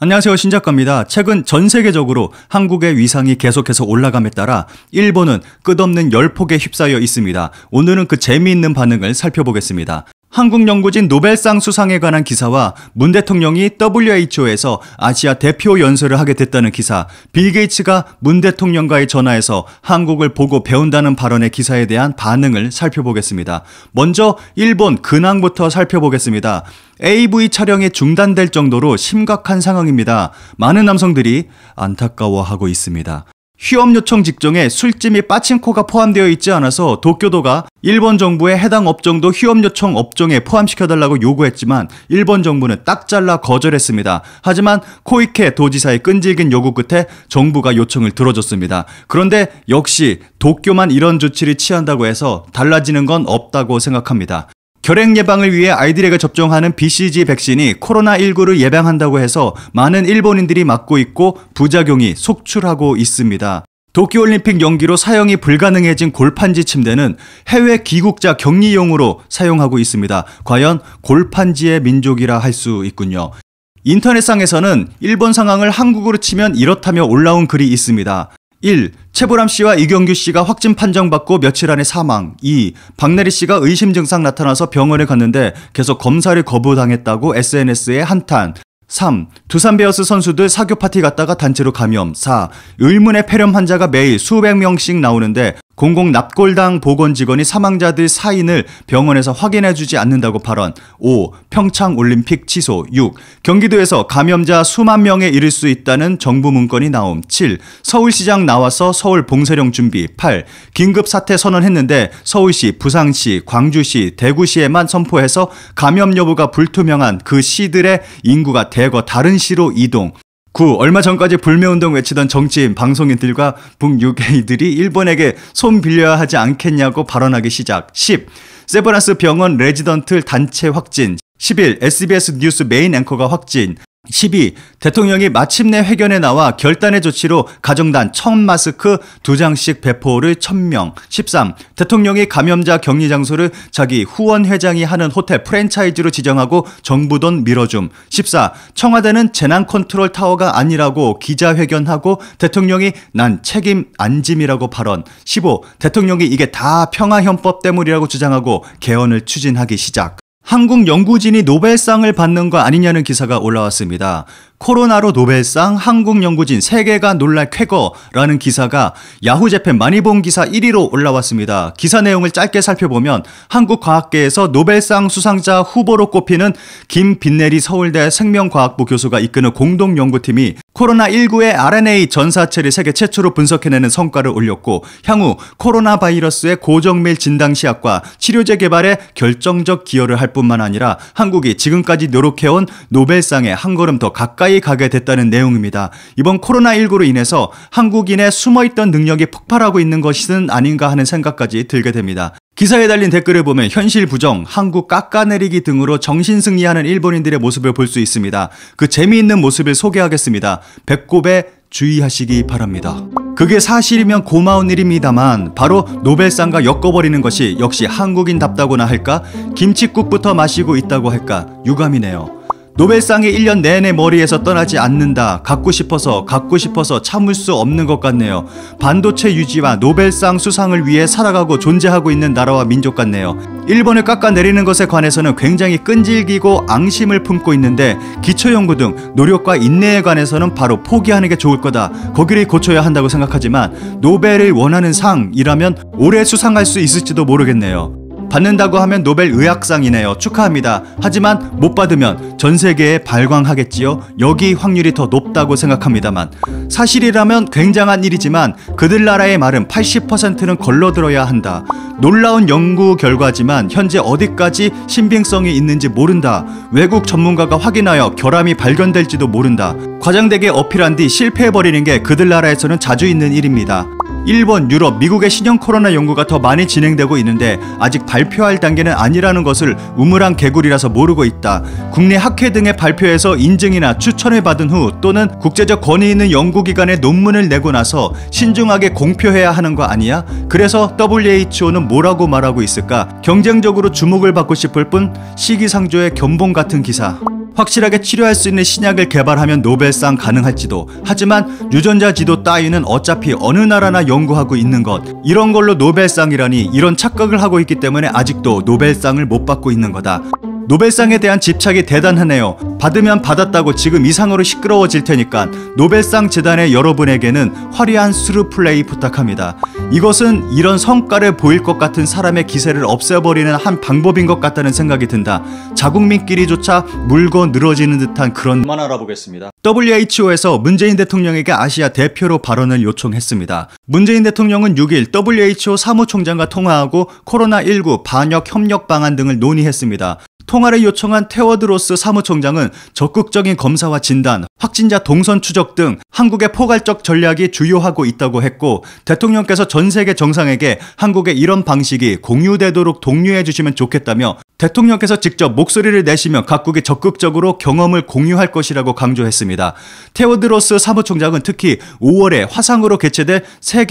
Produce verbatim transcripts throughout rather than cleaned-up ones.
안녕하세요, 신작가입니다. 최근 전 세계적으로 한국의 위상이 계속해서 올라감에 따라 일본은 끝없는 열폭에 휩싸여 있습니다. 오늘은 그 재미있는 반응을 살펴보겠습니다. 한국 연구진 노벨상 수상에 관한 기사와 문 대통령이 더블유에이치오에서 아시아 대표 연설을 하게 됐다는 기사, 빌 게이츠가 문 대통령과의 전화에서 한국을 보고 배운다는 발언의 기사에 대한 반응을 살펴보겠습니다. 먼저 일본 근황부터 살펴보겠습니다. 에이브이 촬영이 중단될 정도로 심각한 상황입니다. 많은 남성들이 안타까워하고 있습니다. 휴업 요청 직종에 술집 및 빠친코가 포함되어 있지 않아서 도쿄도가 일본 정부의 해당 업종도 휴업 요청 업종에 포함시켜달라고 요구했지만 일본 정부는 딱 잘라 거절했습니다. 하지만 코이케 도지사의 끈질긴 요구 끝에 정부가 요청을 들어줬습니다. 그런데 역시 도쿄만 이런 조치를 취한다고 해서 달라지는 건 없다고 생각합니다. 결핵 예방을 위해 아이들에게 접종하는 비씨지 백신이 코로나십구를 예방한다고 해서 많은 일본인들이 맞고 있고 부작용이 속출하고 있습니다. 도쿄올림픽 연기로 사용이 불가능해진 골판지 침대는 해외 귀국자 격리용으로 사용하고 있습니다. 과연 골판지의 민족이라 할 수 있군요. 인터넷상에서는 일본 상황을 한국으로 치면 이렇다며 올라온 글이 있습니다. 일. 최보람 씨와 이경규 씨가 확진 판정받고 며칠 안에 사망. 이. 박내리 씨가 의심 증상 나타나서 병원에 갔는데 계속 검사를 거부당했다고 에스엔에스에 한탄. 삼. 두산 베어스 선수들 사교 파티 갔다가 단체로 감염. 사. 의문의 폐렴 환자가 매일 수백 명씩 나오는데 공공 납골당 보건 직원이 사망자들 사인을 병원에서 확인해주지 않는다고 발언. 오. 평창 올림픽 취소. 육. 경기도에서 감염자 수만 명에 이를 수 있다는 정부 문건이 나옴. 칠. 서울시장 나와서 서울 봉쇄령 준비. 팔. 긴급 사태 선언했는데 서울시, 부산시, 광주시, 대구시에만 선포해서 감염 여부가 불투명한 그 시들의 인구가 대거 다른 시로 이동. 구. 얼마 전까지 불매운동 외치던 정치인, 방송인들과 북유케이들이 일본에게 손 빌려야 하지 않겠냐고 발언하기 시작. 십. 세브란스 병원 레지던트 단체 확진. 십일. 에스비에스 뉴스 메인 앵커가 확진. 십이. 대통령이 마침내 회견에 나와 결단의 조치로 가정단 천 마스크 두 장씩 배포를 천 명. 십삼. 대통령이 감염자 격리 장소를 자기 후원 회장이 하는 호텔 프랜차이즈로 지정하고 정부 돈 밀어줌. 십사. 청와대는 재난 컨트롤 타워가 아니라고 기자회견하고 대통령이 난 책임 안 짐이라고 발언. 십오. 대통령이 이게 다 평화헌법 때문이라고 주장하고 개헌을 추진하기 시작. 한국 연구진이 노벨상을 받는 거 아니냐는 기사가 올라왔습니다. 코로나로 노벨상, 한국 연구진 세계가 놀랄 쾌거라는 기사가 야후 재팬 많이 본 기사 일 위로 올라왔습니다. 기사 내용을 짧게 살펴보면 한국 과학계에서 노벨상 수상자 후보로 꼽히는 김빈내리 서울대 생명과학부 교수가 이끄는 공동연구팀이 코로나십구의 알엔에이 전사체를 세계 최초로 분석해내는 성과를 올렸고 향후 코로나 바이러스의 고정밀 진단 시약과 치료제 개발에 결정적 기여를 할 뿐만 아니라 한국이 지금까지 노력해온 노벨상에 한 걸음 더 가까이 가게 됐다는 내용입니다. 이번 코로나십구로 인해서 한국인의 숨어있던 능력이 폭발하고 있는 것은 아닌가 하는 생각까지 들게 됩니다. 기사에 달린 댓글을 보면 현실 부정, 한국 깎아내리기 등으로 정신승리하는 일본인들의 모습을 볼 수 있습니다. 그 재미있는 모습을 소개하겠습니다. 배꼽에 주의하시기 바랍니다. 그게 사실이면 고마운 일입니다만 바로 노벨상과 엮어버리는 것이 역시 한국인답다고나 할까? 김칫국부터 마시고 있다고 할까? 유감이네요. 노벨상이 일 년 내내 머리에서 떠나지 않는다. 갖고 싶어서 갖고 싶어서 참을 수 없는 것 같네요. 반도체 유지와 노벨상 수상을 위해 살아가고 존재하고 있는 나라와 민족 같네요. 일본을 깎아내리는 것에 관해서는 굉장히 끈질기고 앙심을 품고 있는데 기초연구 등 노력과 인내에 관해서는 바로 포기하는 게 좋을 거다. 거기를 고쳐야 한다고 생각하지만 노벨을 원하는 상이라면 올해 수상할 수 있을지도 모르겠네요. 받는다고 하면 노벨 의학상이네요. 축하합니다. 하지만 못 받으면 전 세계에 발광하겠지요. 여기 확률이 더 높다고 생각합니다만 사실이라면 굉장한 일이지만 그들 나라의 말은 팔십 퍼센트는 걸러들어야 한다. 놀라운 연구 결과지만 현재 어디까지 신빙성이 있는지 모른다. 외국 전문가가 확인하여 결함이 발견될지도 모른다. 과장되게 어필한 뒤 실패해버리는 게 그들 나라에서는 자주 있는 일입니다. 일본, 유럽, 미국의 신형 코로나 연구가 더 많이 진행되고 있는데 아직 발표할 단계는 아니라는 것을 우물안 개구리라서 모르고 있다. 국내 학회 등의 발표에서 인증이나 추천을 받은 후 또는 국제적 권위 있는 연구기관에 논문을 내고 나서 신중하게 공표해야 하는 거 아니야? 그래서 더블유에이치오는 뭐라고 말하고 있을까? 경쟁적으로 주목을 받고 싶을 뿐 시기상조의 견본 같은 기사. 확실하게 치료할 수 있는 신약을 개발하면 노벨상 가능할지도. 하지만 유전자 지도 따위는 어차피 어느 나라나 연구하고 있는 것. 이런 걸로 노벨상이라니, 이런 착각을 하고 있기 때문에 아직도 노벨상을 못 받고 있는 거다. 노벨상에 대한 집착이 대단하네요. 받으면 받았다고 지금 이상으로 시끄러워질 테니까 노벨상 재단의 여러분에게는 화려한 수루 플레이 부탁합니다. 이것은 이런 성과를 보일 것 같은 사람의 기세를 없애버리는 한 방법인 것 같다는 생각이 든다. 자국민끼리조차 물고 늘어지는 듯한 그런. 그만 알아보겠습니다. 더블유에이치오에서 문재인 대통령에게 아시아 대표로 발언을 요청했습니다. 문재인 대통령은 육 일 더블유에이치오 사무총장과 통화하고 코로나 일구 반역 협력 방안 등을 논의했습니다. 통화를 요청한 테워드로스 사무총장은 적극적인 검사와 진단, 확진자 동선 추적 등 한국의 포괄적 전략이 주요하고 있다고 했고, 대통령께서 전 세계 정상에게 한국의 이런 방식이 공유되도록 독려해 주시면 좋겠다며 대통령께서 직접 목소리를 내시며 각국이 적극적으로 경험을 공유할 것이라고 강조했습니다. 테워드로스 사무총장은 특히 오월에 화상으로 개최될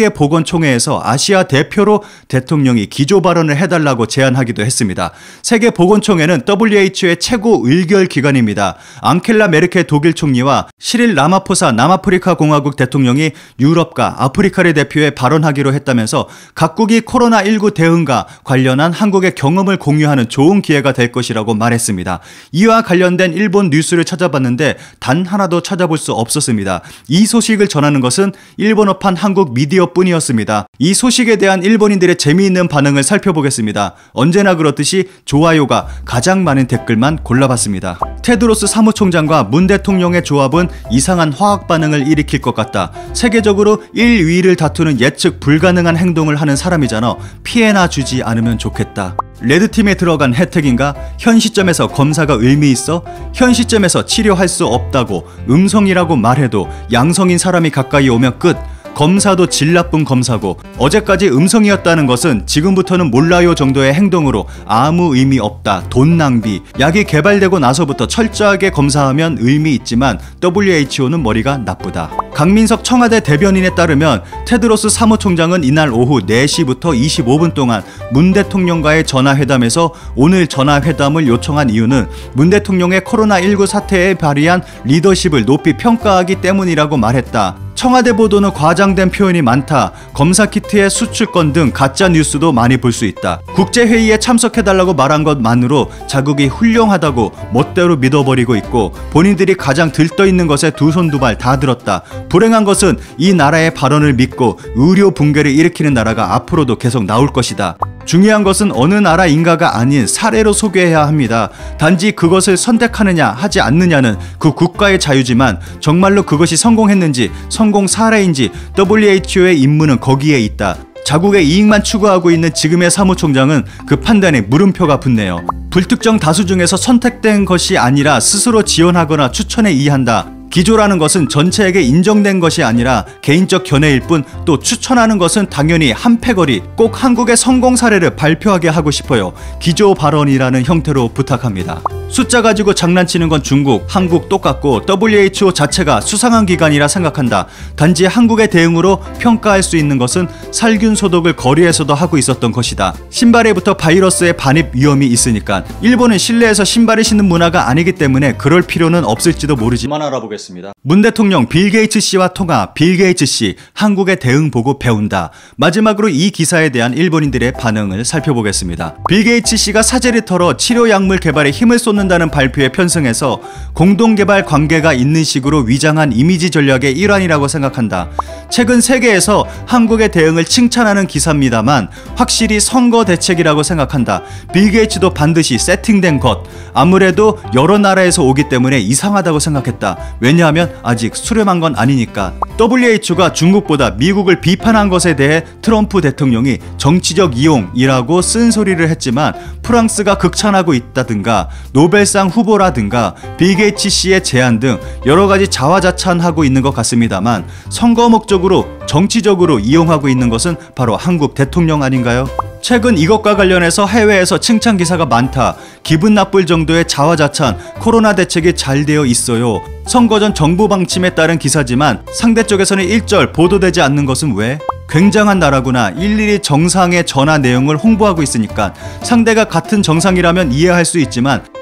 세계보건총회에서 아시아 대표로 대통령이 기조 발언을 해달라고 제안하기도 했습니다. 세계보건총회는 더블유에이치오의 최고 의결 기관입니다. 앙켈라 메르켈 독일 총리와 시릴 라마포사 남아프리카 공화국 대통령이 유럽과 아프리카를 대표해 발언하기로 했다면서 각국이 코로나 일구 대응과 관련한 한국의 경험을 공유하는 좋은 기회가 될 것이라고 말했습니다. 이와 관련된 일본 뉴스를 찾아봤는데 단 하나도 찾아볼 수 없었습니다. 이 소식을 전하는 것은 일본어판 한국 미디어뿐이었습니다. 이 소식에 대한 일본인들의 재미있는 반응을 살펴보겠습니다. 언제나 그렇듯이 좋아요가 가장 많은 댓글만 골라봤습니다. 테드로스 사무총장과 문 대통령의 조합은 이상한 화학 반응을 일으킬 것 같다. 세계적으로 일 위를 다투는 예측 불가능한 행동을 하는 사람이잖아. 피해나 주지 않으면 좋겠다. 레드팀에 들어간 혜택인가? 현 시점에서 검사가 의미 있어? 현 시점에서 치료할 수 없다고 음성이라고 말해도 양성인 사람이 가까이 오면 끝. 검사도 질 나쁜 검사고 어제까지 음성이었다는 것은 지금부터는 몰라요 정도의 행동으로 아무 의미 없다. 돈 낭비. 약이 개발되고 나서부터 철저하게 검사하면 의미 있지만 더블유에이치오는 머리가 나쁘다. 강민석 청와대 대변인에 따르면 테드로스 사무총장은 이날 오후 네 시부터 이십오 분 동안 문 대통령과의 전화회담에서 오늘 전화회담을 요청한 이유는 문 대통령의 코로나 일구 사태에 발휘한 리더십을 높이 평가하기 때문이라고 말했다. 청와대 보도는 과장된 표현이 많다. 검사키트의 수출권 등 가짜 뉴스도 많이 볼 수 있다. 국제회의에 참석해달라고 말한 것만으로 자국이 훌륭하다고 멋대로 믿어버리고 있고 본인들이 가장 들떠있는 것에 두 손 두 발 다 들었다. 불행한 것은 이 나라의 발언을 믿고 의료 붕괴를 일으키는 나라가 앞으로도 계속 나올 것이다. 중요한 것은 어느 나라인가가 아닌 사례로 소개해야 합니다. 단지 그것을 선택하느냐 하지 않느냐는 그 국가의 자유지만 정말로 그것이 성공했는지 성공 사례인지 더블유에이치오의 임무는 거기에 있다. 자국의 이익만 추구하고 있는 지금의 사무총장은 그 판단에 물음표가 붙네요. 불특정 다수 중에서 선택된 것이 아니라 스스로 지원하거나 추천에 의한다. 기조라는 것은 전체에게 인정된 것이 아니라 개인적 견해일 뿐, 또 추천하는 것은 당연히 한 패거리, 꼭 한국의 성공 사례를 발표하게 하고 싶어요. 기조 발언이라는 형태로 부탁합니다. 숫자 가지고 장난치는 건 중국, 한국 똑같고 더블유에이치오 자체가 수상한 기관이라 생각한다. 단지 한국의 대응으로 평가할 수 있는 것은 살균 소독을 거리에서도 하고 있었던 것이다. 신발에부터 바이러스의 반입 위험이 있으니까. 일본은 실내에서 신발을 신는 문화가 아니기 때문에 그럴 필요는 없을지도 모르지만 알아보겠습니다. 문 대통령 빌 게이츠 씨와 통화. 빌 게이츠 씨 한국의 대응 보고 배운다. 마지막으로 이 기사에 대한 일본인들의 반응을 살펴보겠습니다. 빌 게이츠 씨가 사제를 털어 치료 약물 개발에 힘을 쏟는다는 발표에 편승해서 공동개발 관계가 있는 식으로 위장한 이미지 전략의 일환이라고 생각한다. 최근 세계에서 한국의 대응을 칭찬하는 기사입니다만 확실히 선거 대책이라고 생각한다. 빌 게이츠도 반드시 세팅된 것. 아무래도 여러 나라에서 오기 때문에 이상하다고 생각했다. 왜냐하면 아직 수렴한 건 아니니까. 더블유에이치오가 중국보다 미국을 비판한 것에 대해 트럼프 대통령이 정치적 이용이라고 쓴소리를 했지만 프랑스가 극찬하고 있다든가 노벨상 후보라든가 빌 게이츠 씨의 제안 등 여러가지 자화자찬하고 있는 것 같습니다만 선거 목적으로 정치적으로 이용하고 있는 것은 바로 한국 대통령 아닌가요? 최근 이것과 관련해서 해외에서 칭찬 기사가 많다. 기분 나쁠 정도의 자화자찬, 코로나 대책이 잘 되어 있어요. 선거 전 정부 방침에 따른 기사지만 상대 쪽에서는 일절 보도되지 않는 것은 왜? 굉장한 나라구나. 일일이 정상의 전화 내용을 홍보하고 있으니까. 상대가 같은 정상이라면 이해할 수 있지만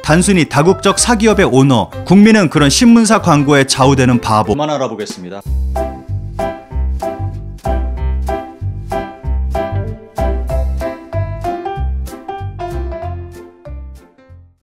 단순히 다국적 사기업의 오너, 국민은 그런 신문사 광고에 좌우되는 바보. 그만 알아보겠습니다.